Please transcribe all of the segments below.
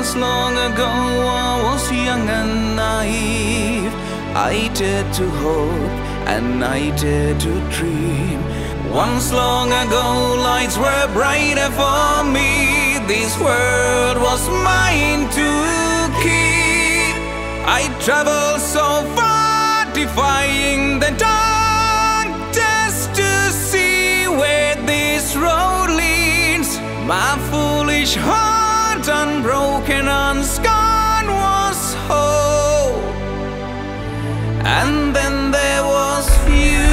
Once long ago I was young and naive. I dared to hope and I dared to dream. Once long ago lights were brighter for me. This world was mine to keep. I traveled so far, defying the dark, just to see where this road leads. My foolish heart, unbroken, unscarred, was whole. And then there was you.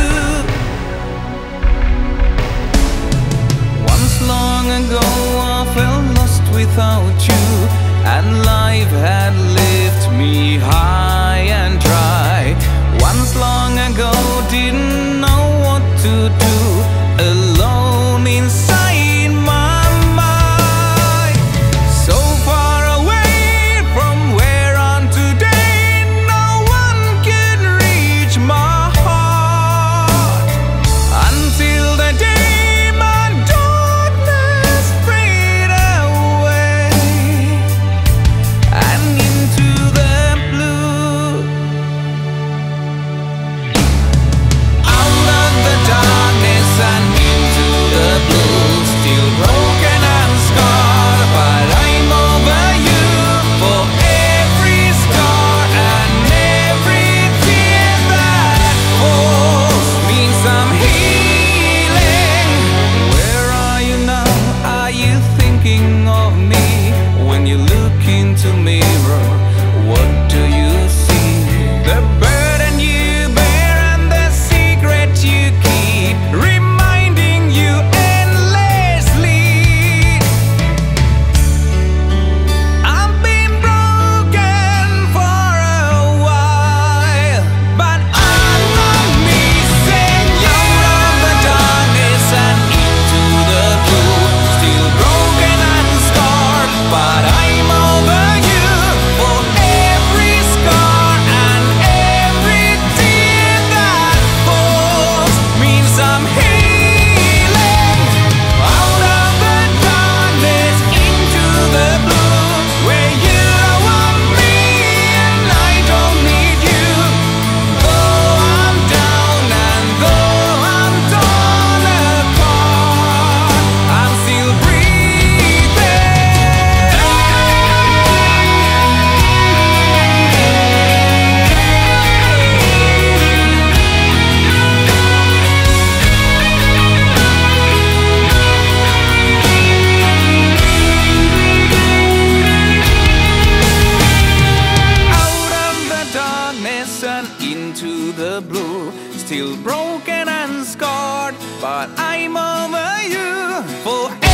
Once long ago I felt lost without you, and life had left me high and dry. Once long ago didn't know what to do, alone inside my mind. So far away from where I'm today, no one can reach my heart. Until the day my darkness fade away and into the blue. Out of the darkness and into the blue, still broken and scarred, but I'm over you. For every scar and every tear that falls means I'm healing. Where are you now? Are you thinking of me? When you look into mirror, what do you see? The burden you bear and the secret you keep, reminding you endlessly. I've been broken for a while, but I'm not missing you. Out of the darkness and into the blue, still broken and scarred, but I'm over you. For every scar and every tear that falls means I'm healing. Out of the darkness into the blue, where you don't want me and I don't need you. Though I'm down and though I'm torn apart, I'm still breathing. Out of the darkness and into the blue, still broken and scarred, but I'm over you. For